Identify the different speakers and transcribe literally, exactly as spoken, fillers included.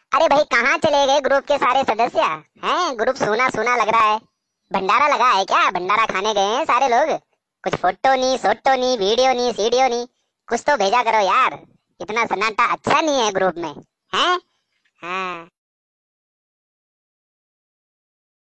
Speaker 1: अरे भाई कहाँ चले गए ग्रुप के सारे सदस्य? हैं, ग्रुप सूना सूना लग रहा है। भंडारा लगा है क्या? भंडारा खाने गए हैं सारे लोग? कुछ फोटो नहीं, सोटो नहीं, वीडियो नहीं, सीडियो नहीं, कुछ तो भेजा करो यार। इतना सन्नाटा अच्छा नहीं है ग्रुप में। हैं? हाँ।